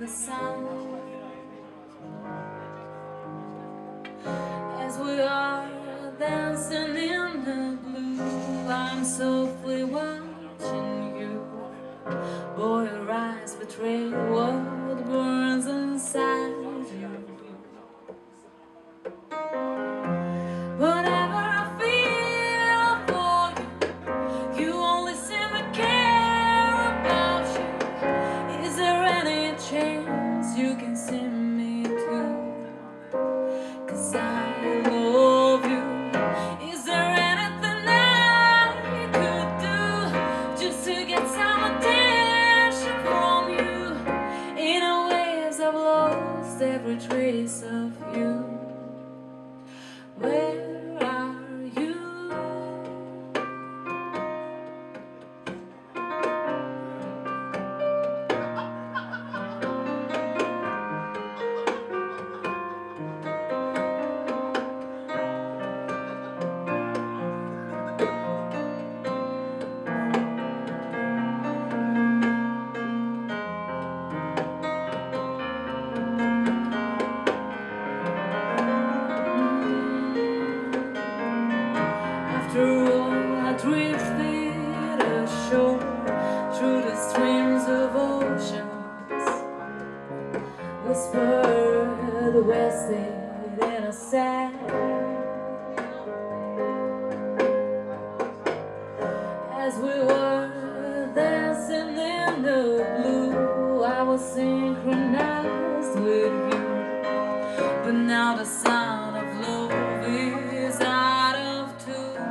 the sun. As we are dancing in the blue, I'm softly watching you. Boy, your eyes betray what burns inside you. Whatever I feel for you, you only seem to care about you. Is there any chance you can see me too? 'Cause I love you. Is there anything I could do just to get some attention from you? In a ways I've lost every trace of you. Where are you? After all, I drifted ashore through the streams of oceans, whispered wasted in a sad. As we were dancing in the blue, I was synchronized with you. But now the sound of love is out of tune.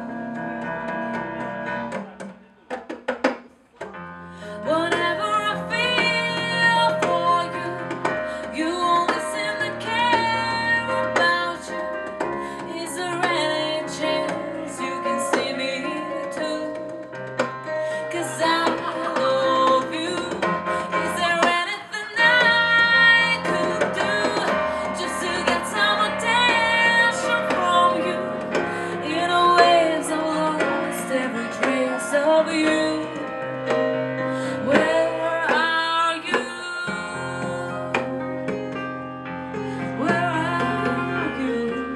Whatever I feel for you, you only seem to care about you. Is there any chance you can see me too? 'Cause I love you. Is there anything I could do just to get some attention from you? In a ways I've lost every trace of you. Where are you? Where are you?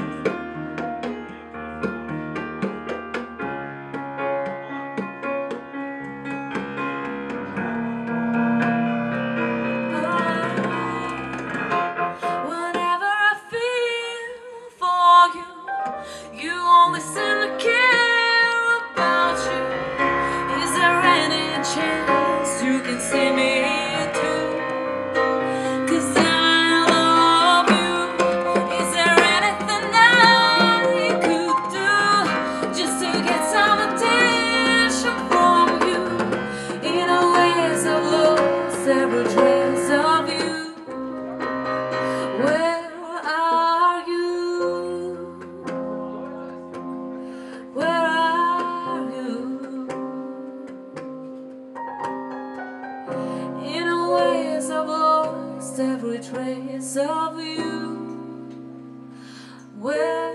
Whatever I feel for you, you only seem to care about you. Is there any chance you can see me too? 'Cause I love you. Is there anything I could do just to get some attention from you? In a ways I've lost every trace of you. Where are you? Where are you? In a ways I've lost every trace of you. Where